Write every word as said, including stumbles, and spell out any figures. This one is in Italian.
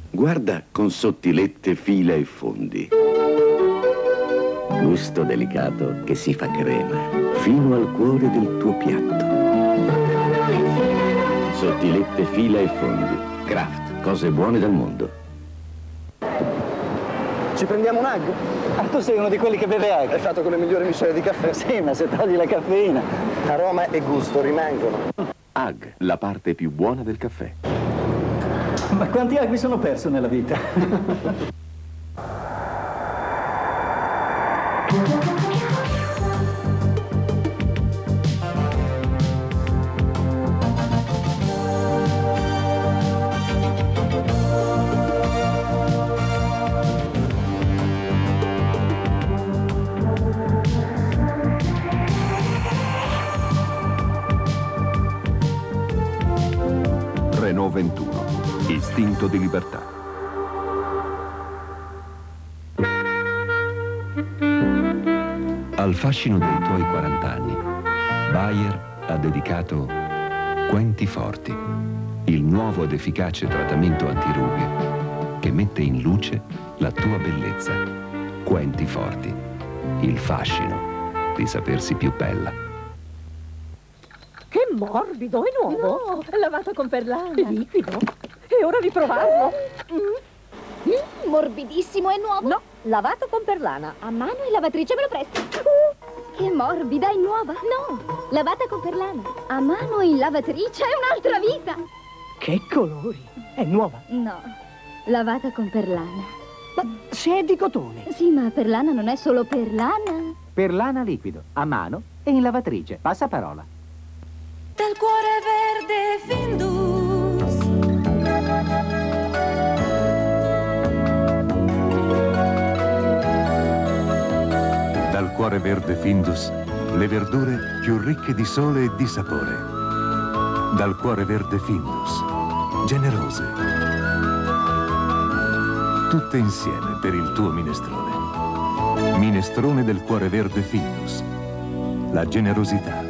Guarda con sottilette fila e fondi. Gusto delicato che si fa crema fino al cuore del tuo piatto. Sottilette fila e fondi. Kraft, cose buone dal mondo. Ci prendiamo un H? Ah, tu sei uno di quelli che beve H. È fatto con le migliori miscele di caffè. Sì, ma se togli la caffeina, aroma e gusto rimangono. A G, la parte più buona del caffè. Ma quanti H mi sono perso nella vita? Renault ventuno, istinto di libertà. Al fascino dei tuoi quaranta anni, Bayer ha dedicato Quenti Forti, il nuovo ed efficace trattamento antirughe che mette in luce la tua bellezza. Quenti Forti, il fascino di sapersi più bella. Che morbido, è nuovo? No, lavato con perlana. Liquido? È ora di provarlo. Mm. Mm, morbidissimo, è nuovo? No, lavato con perlana. A mano e lavatrice, me lo presti? Uh, che morbida, è nuova? No, lavata con perlana. A mano in lavatrice, è un'altra vita. Che colori! È nuova? No, lavata con perlana. Ma se è di cotone. Sì, ma perlana non è solo perlana. Perlana liquido, a mano e in lavatrice. Passaparola. Dal cuore verde Findus. Dal cuore verde Findus, le verdure più ricche di sole e di sapore. Dal cuore verde Findus, generose. Tutte insieme per il tuo minestrone. Minestrone del cuore verde Findus. La generosità